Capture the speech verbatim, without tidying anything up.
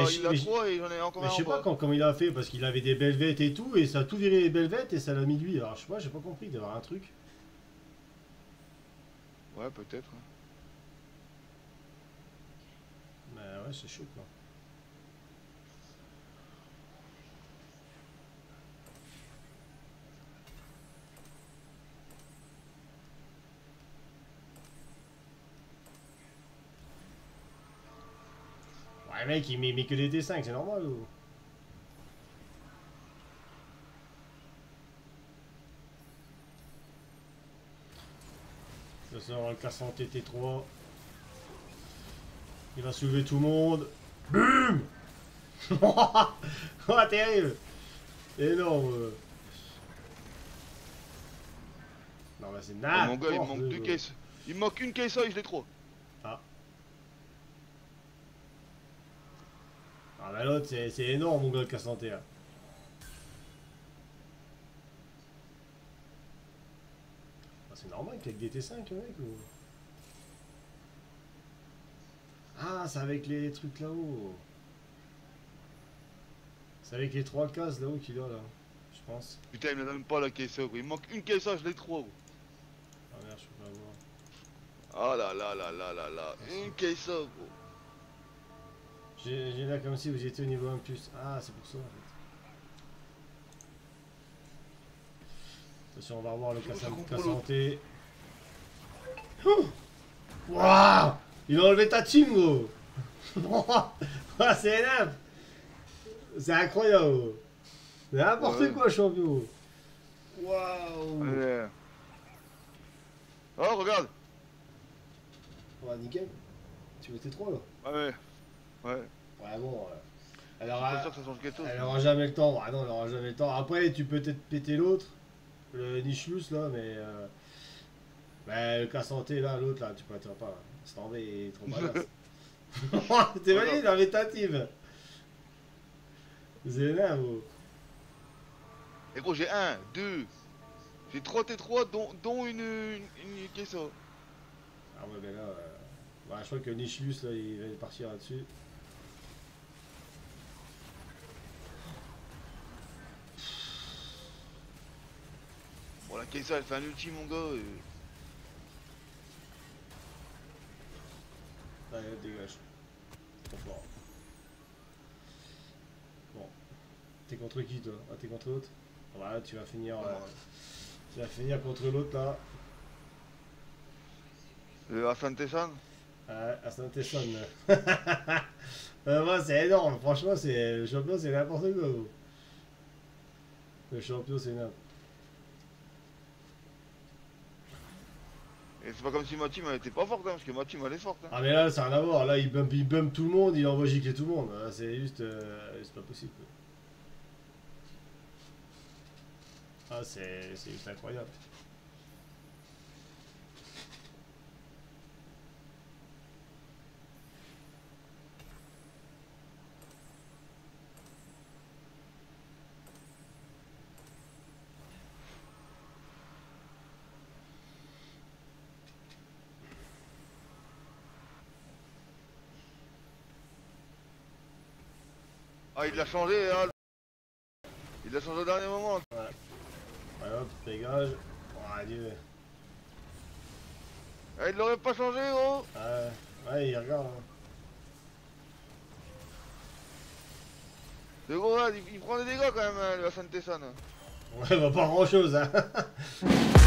il l'a trois et j'en ai encore mais un. je sais pas quand, comment il a fait, parce qu'il avait des belvettes et tout, et ça a tout viré les belvettes et ça l'a mis lui. Alors je sais pas, j'ai pas compris, il doit y avoir un truc. Ouais, peut-être. Mais ouais, c'est chaud quoi. Ouais, mec, il met, met que des T cinq, c'est normal ou? Ça sort le cassant T T trois. Il va soulever tout le monde. Boum. Oh, terrible. Énorme. Non, bah c'est Oh, n'importe mon gars, il me manque deux quoi. caisses. Il me manque une caisse et je l'ai trop. Ah. Ah bah l'autre, c'est énorme, mon gars, le cassant T là. Ah, c'est normal qu'avec des T cinq, le mec, ou... Ah, c'est avec les trucs là-haut. C'est avec les trois cases là-haut qu'il a là, je pense. Putain, il me donne pas la caisse, gros. Il me manque une caisse, je l'ai trop, gros. Ah merde, je peux pas voir. Ah là là là là là là. Une caisse, gros. J'ai là comme si vous étiez au niveau un plus. Ah, c'est pour ça en fait. Attention, on va revoir le cassant T. Waouh! Il a enlevé ta team, gros! Ah, c'est énorme! C'est incroyable! C'est n'importe ouais. quoi, champion! Waouh! Allez. Oh, regarde! Ouais, nickel! Tu veux T trois là? Ouais, ouais. Ouais, bon. Euh, elle, aura, sûr que ça change quelque chose, elle aura jamais le temps. Ah non, elle aura jamais le temps. Après, tu peux peut-être péter l'autre, le Nichlus là, mais. Euh, bah, le cassant T là, l'autre là, tu peux pas. C'est tombé, il est trop badass. T'es valide dans les tentatives. C'est énorme, gros. Et gros, j'ai un, deux, j'ai trois T trois, dont, dont une, une, une caisse. Ah ouais, mais là, euh... bah, je crois que Nichlus là, il va partir là-dessus. Bon, la caisse elle fait un ulti, mon gars. Et... Allez, dégage. Trop fort. Bon. T'es contre qui toi? Ah, t'es contre l'autre? Voilà, tu vas finir. Euh, tu vas finir contre l'autre là. Le Hassan Tessan? Ouais, Hassan Tessan. euh, moi, c'est énorme. Franchement, c'est le champion, c'est n'importe quoi. Gros. Le champion, c'est n'importe. Et c'est pas comme si ma team elle était pas forte, hein, parce que ma team elle est forte. Hein. Ah, mais là, c'est rien à voir. Là, il bump, il bump tout le monde, il envoie gicler tout le monde. C'est juste. Euh, c'est pas possible. Ah, c'est juste incroyable. Ah, il l'a changé, hein. Il l'a changé au dernier moment. Ouais. Ouais, hop, dégage. Oh, Dieu. Ah, il l'aurait pas changé, gros. Ouais, ouais, il regarde. Hein. Le gros, il, il prend des dégâts quand même, hein, le Hassan Tessan. Ouais, bah pas grand chose, hein.